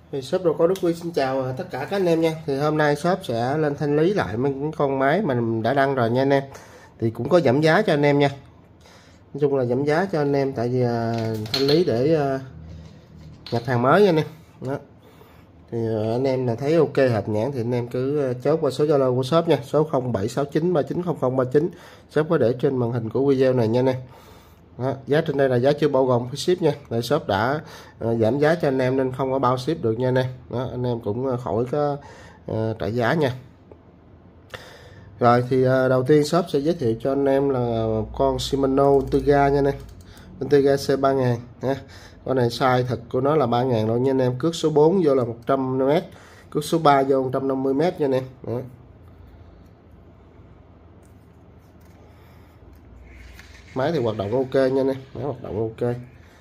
Thì shop đồ có Đức Huy xin chào tất cả các anh em nha. Thì hôm nay shop sẽ lên thanh lý lại mấy con máy mà mình đã đăng rồi nha anh em. Thì cũng có giảm giá cho anh em nha. Nói chung là giảm giá cho anh em tại vì thanh lý để nhập hàng mới nha anh em. Đó. Thì anh em là thấy ok hợp nhãn thì anh em cứ chốt qua số Zalo của shop nha, số 0769390039. Shop có để trên màn hình của video này nha anh em. Đó, giá trên đây là giá chưa bao gồm phí ship nha. Tại shop đã giảm giá cho anh em nên không có bao ship được nha anh em. Đó, anh em cũng khỏi có trả giá nha. Rồi thì đầu tiên shop sẽ giới thiệu cho anh em là con Shimano Ultegra nha anh em. Ultegra C3000 nha. Con này size thật của nó là 3000 rồi nha anh em. Cước số 4 vô là 100m, cước số 3 vô 150m nha anh em. Đó. Máy thì hoạt động ok nha anh em, máy hoạt động ok.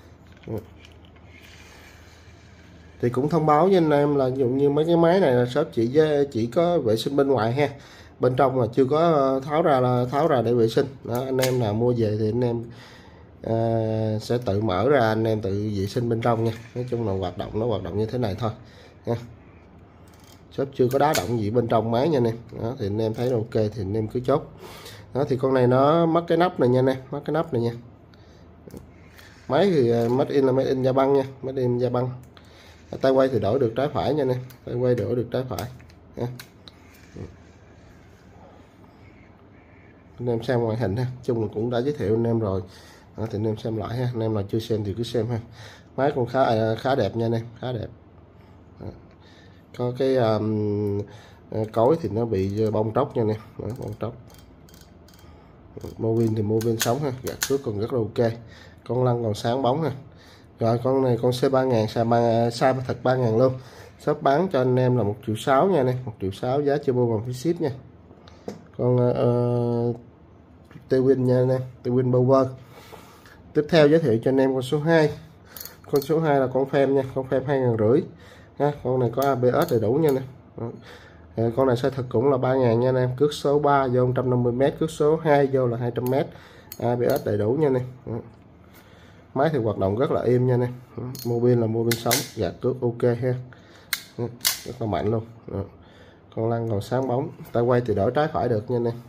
Thì cũng thông báo với anh em là ví dụ như mấy cái máy này là shop chỉ có vệ sinh bên ngoài ha, bên trong là chưa có tháo ra để vệ sinh. Đó, anh em nào mua về thì anh em sẽ tự mở ra, anh em tự vệ sinh bên trong nha. Nói chung là nó hoạt động như thế này thôi nha. Shop chưa có đá động gì bên trong máy nha anh em. Đó, thì anh em thấy ok thì anh em cứ chốt. Đó, thì con này nó mất cái nắp này nha anh em, mất cái nắp này nha. Máy thì made in là made in Japan nha, made in Japan. Tay quay thì đổi được trái phải nha anh em, tay quay đổi được trái phải nha. Anh em xem ngoại hình ha, chung là cũng đã giới thiệu anh em rồi. Đó, thì anh em xem lại ha, anh em nào chưa xem thì cứ xem ha. Máy còn khá đẹp nha anh em, khá đẹp. Đó. Có cái cối thì nó bị bong tróc nha anh em. Đó, bong tróc. Mô pin thì mô pin sống ha, gạt cước còn rất là ok, con lăn còn sáng bóng ha. Rồi con này con C3000 size thật 3000 luôn. Shop bán cho anh em là 1.600.000 nha anh em, 1.600.000 giá chưa bao gồm phí ship nha. Con T-Win nha anh em, T-Win Power. Tiếp theo giới thiệu cho anh em con số 2. Con số 2 là con phem nha, con phem 2.500 ha. Con này có ABS đầy đủ nha anh em. Con này size thật cũng là 3000 nha anh em. Cước số 3 vô 150m, cước số 2 vô là 200m. ABS đầy đủ nha anh em. Máy thì hoạt động rất là êm nha anh em. Mô pin là mô pin sống, gạt cước ok ha. Rất là mạnh luôn. Đó. Con lăn còn sáng bóng, tay quay thì đổi trái phải được nha anh em.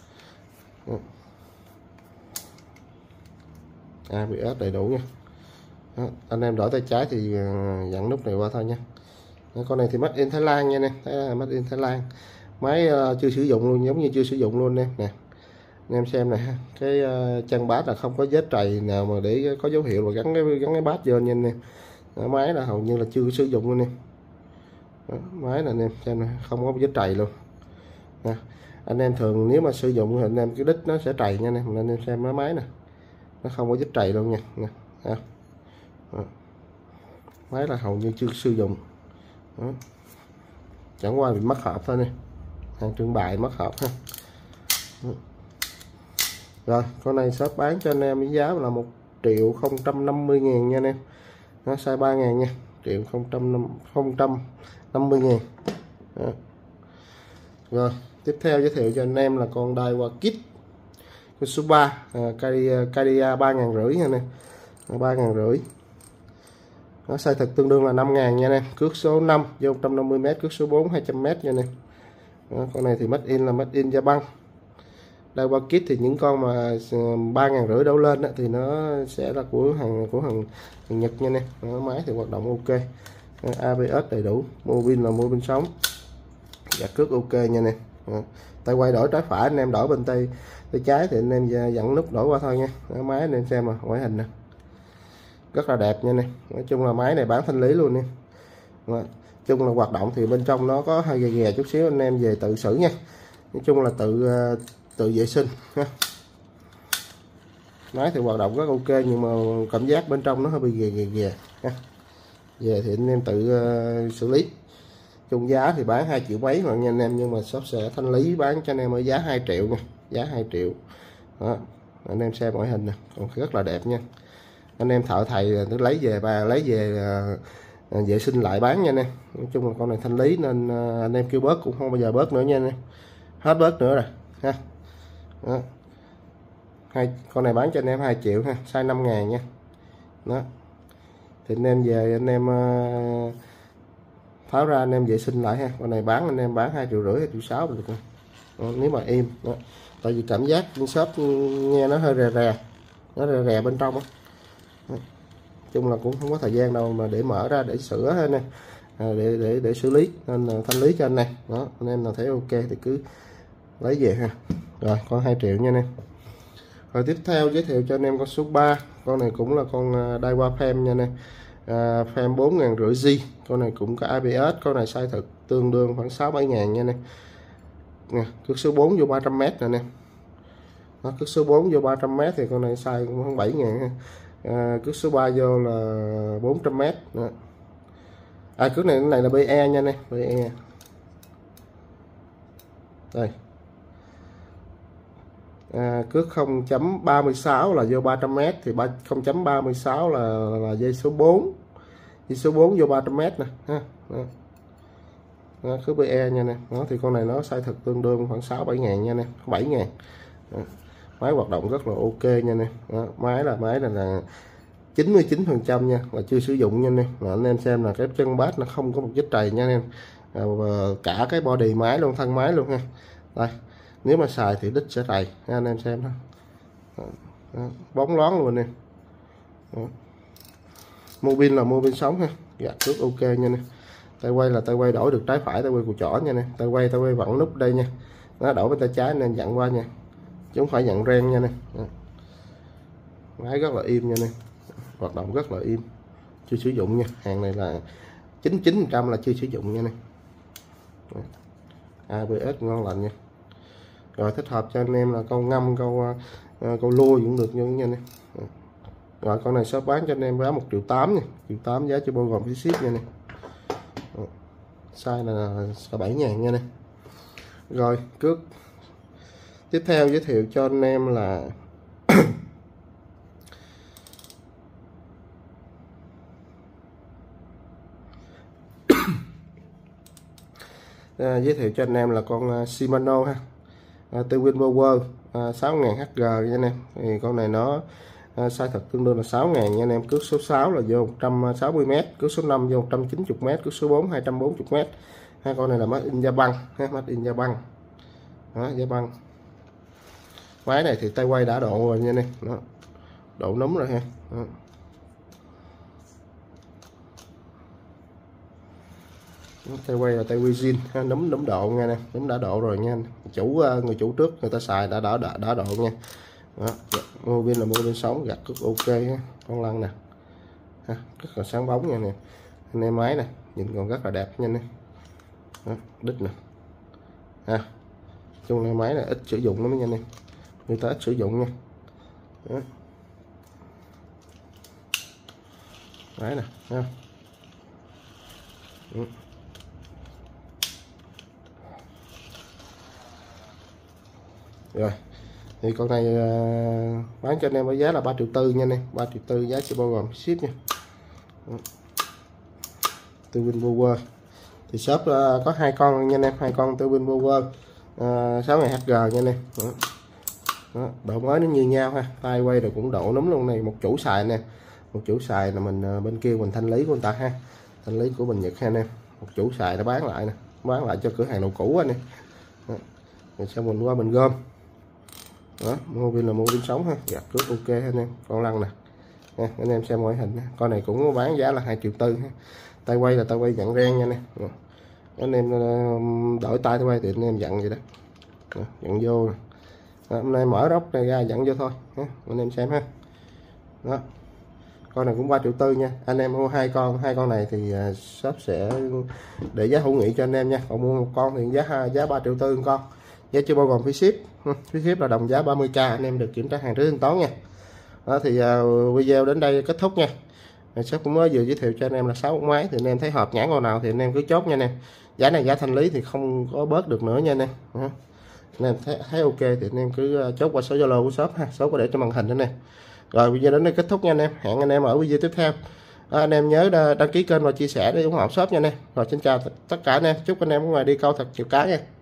ABS đầy đủ nha. Đó. Anh em đổi tay trái thì dặn nút này qua thôi nha. Đó. Con này thì made in Thái Lan nha anh em, made in Thái Lan. Máy chưa sử dụng luôn, giống như chưa sử dụng luôn em nè. Anh em xem này ha, cái chân bát là không có vết trầy nào mà để có dấu hiệu là gắn cái bát vô nha anh em. Đó, máy là hầu như là chưa sử dụng luôn em. Đó, máy là anh em xem này, không có vết trầy luôn. Đó. Anh em thường nếu mà sử dụng thì anh em cái đít nó sẽ trầy nha anh em, nên em xem cái máy nè, nó không có vết trầy luôn nha. Đó. Đó. Máy là hầu như chưa sử dụng. Đó. Chẳng qua bị mất hộp thôi nè, hàng trưng bày mất hộp ha. Đó. Rồi con này shop bán cho anh em với giá là 1.050.000 nha anh em. Nó size 3000 nha, 1.050.000. Rồi tiếp theo giới thiệu cho anh em là con Daiwa Kit con số 3, Cadia 3500 nha anh em. 3500. Nó size thật tương đương là 5000 nha anh em. Cước số 5 vô 150m, cước số 4 200m nha anh em. Đó, con này thì made in là made in Japan. Daiwa Kit thì những con mà 3500 đổ lên đó, thì nó sẽ là của hàng Nhật nha anh em. Đó, máy thì hoạt động ok. ABS đầy đủ, mô pin là mô pin sống, gạt cước ok nha anh em. Đó. Tay quay đổi trái phải, anh em đổi bên tay trái thì anh em dặn nút đổi qua thôi nha. Đó, máy anh em xem mà ngoại hình nè, rất là đẹp nha anh em. Nói chung là máy này bán thanh lý luôn nha. Đó. Chung là hoạt động thì bên trong nó có hơi ghè chút xíu, anh em về tự xử nha. Nói chung là tự vệ sinh ha. Máy thì hoạt động rất ok nhưng mà cảm giác bên trong nó hơi bị ghè ha. Về thì anh em tự xử lý. Chung giá thì bán 2 triệu mấy mà nha anh em, nhưng mà shop sẽ thanh lý bán cho anh em ở giá 2 triệu nha, giá 2 triệu. Đó. Anh em xem ngoại hình nè, còn rất là đẹp nha. Anh em thợ thầy cứ lấy về vệ sinh lại bán nha anh em. Nói chung là con này thanh lý nên anh em kêu bớt cũng không bao giờ bớt nữa nha anh em, hết bớt nữa rồi ha. Đó. Con này bán cho anh em 2 triệu ha, size 5000 nha. Đó thì anh em về anh em tháo ra anh em vệ sinh lại ha. Con này bán anh em bán 2,5 triệu 2,6 triệu được nè. Nếu mà im đó. Tại vì cảm giác trên shop nghe nó hơi rè rè, nó rè rè bên trong á. Chung là cũng không có thời gian đâu mà để mở ra để sửa hết nè, để xử lý, nên là thanh lý cho anh này đó. Anh em nào thấy ok thì cứ lấy về ha. Rồi con 2 triệu nha anh em. Rồi tiếp theo giới thiệu cho anh em con số 3. Con này cũng là con Daiwa Frame nha nè. Frame 4.500G. Con này cũng có ABS. Con này size thực tương đương khoảng 6-7 ngàn nha nè. Cước số 4 vô 300m nè nè. Cước số 4 vô 300m thì con này size cũng khoảng 7 ngàn ha. Cước số 3 vô là 400m đó. Cước này là BE nha nè, BE. Đây. Cước 0.36 là vô 300m thì 0.36 là dây số 4. Dây số 4 vô 300m nè ha. Đó, cước BE nha nè. Đó thì con này nó size thực tương đương khoảng 6-7 ngàn nha nè, 7 ngàn. Đó. Máy hoạt động rất là ok nha nè. Đó, máy là 99% nha, là chưa sử dụng nha anh em. Anh em xem là cái chân bát nó không có một vết trầy nha anh em. Cả cái body máy luôn, thân máy luôn ha. Đây, nếu mà xài thì đít sẽ trầy ha, anh em xem đó. Đó, bóng loáng luôn nè. Mua pin là mua pin sống ha. Gạt trước ok nha nè. Tay quay là tay quay đổi được trái phải, tay quay của chỏ nha nè. Tay quay vặn nút đây nha. Nó đổi bên tay trái nên dặn qua nha, chứ không phải dặn ren nha nè. Máy rất là im nha nè, hoạt động rất là im, chưa sử dụng nha. Hàng này là 99% là chưa sử dụng nha nè. ABS ngon lành nha. Rồi thích hợp cho anh em là câu ngâm, câu lua cũng được nha nè. Rồi con này shop bán cho anh em giá 1.8 triệu nha, 1.8 triệu giá cho bao gồm phí ship nha nè. Size là 7 ngàn nha nè. Rồi cước tiếp theo giới thiệu cho anh em là giới thiệu cho anh em là con Shimano ha, Twin Power 6000 HG nha anh em. Thì con này nó size thật tương đương là 6.000 nha anh em. Cước số 6 là vô 160m, cước số 5 vô 190m, cước số 4 240m. Hai con này là made in Japan ha, made in Japan. Đó, Japan. Máy này thì tay quay đã độ rồi nha anh em. Đó, độ núm rồi ha. Đó. Tay quay là tay quay zin, núm độ nha nè, núm đã độ rồi nha. Người chủ trước người ta xài đã độ nha. Đó, mua pin là mua pin sống, gạt cước ok ha. Con lăn nè ha, rất là sáng bóng nha nè. Anh em máy nè, nhìn còn rất là đẹp nha nè. Đó, đít nè ha. Chung này máy này ít sử dụng lắm nha nè, người ta ít sử dụng nha. Đó. Máy nè ha. Rồi thì con này bán cho anh em với giá là 3,4 triệu nha anh em, 3,4 triệu giá chưa bao gồm ship nha. Twin Power thì shop có 2 con nha anh em, 2 con Twin Power 6000 HG nha anh em. Đó, độ mới nó như nhau ha, tay quay rồi cũng độ núm luôn này. Một chủ xài nè, một chủ xài là mình bên kia mình thanh lý của người ta ha, thanh lý của Bình Nhật ha anh em. Một chủ xài nó bán lại nè, bán lại cho cửa hàng đồ cũ anh em. Rồi sau mình qua mình gom. Đó, mua pin là mua pin sống ha, gạt cước ok anh em. Con lăn nè nha, anh em xem ngoại hình. Con này cũng bán giá là 2,4 triệu ha. Tay quay là tay quay dặn ren nha nè. Anh em đổi tay quay thì anh em dặn vậy đó. Dặn vô nè. Hôm nay mở rốc này ra dặn vô thôi ha. Anh em xem ha. Đó, con này cũng 3,4 triệu nha. Anh em mua hai con này thì shop sẽ để giá hữu nghị cho anh em nha. Còn mua một con thì giá 3,4 triệu con, giá chưa bao gồm phí ship. Phí ship là đồng giá 30k, anh em được kiểm tra hàng trước thanh toán nha. Đó thì video đến đây kết thúc nha. Shop cũng mới vừa giới thiệu cho anh em là 6 con máy, thì anh em thấy hợp nhãn con nào thì anh em cứ chốt nha anh em. Giá này giá thanh lý thì không có bớt được nữa nha anh em. Đó. Anh em thấy ok thì anh em cứ chốt qua số Zalo của shop ha, số có để trên màn hình đó nè. Rồi video đến đây kết thúc nha anh em, hẹn anh em ở video tiếp theo. Anh em nhớ đăng ký kênh và chia sẻ để ủng hộ shop nha anh em. Rồi xin chào tất cả anh em, chúc anh em ở ngoài đi câu thật nhiều cá nha.